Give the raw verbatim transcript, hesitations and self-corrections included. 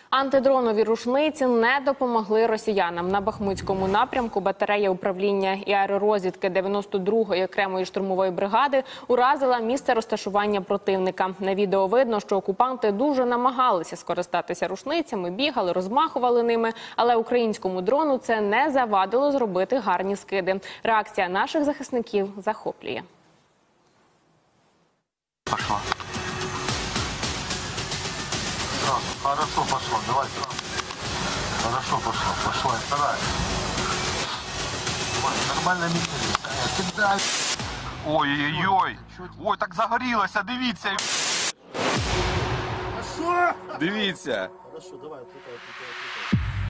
Антидронові рушниці не допомогли росіянам. На Бахмутському напрямку батарея управління і аеророзвідки дев'яносто другої окремої штурмової бригади уразила місце розташування противника. На відео видно, що окупанти дуже намагалися скористатися рушницями, бігали, розмахували ними, але українському дрону це не завадило зробити гарні скиди. Реакція наших захисників захоплює. Пошла. Хорошо пошло, давай сразу. Хорошо пошло, пошло, стараюсь. Давай, нормально метнулись. Кидай. Ой-ой-ой. Ой, так загорілося, дивіться. Хорошо. Дивіться. Хорошо, давай, путай, путай, путай.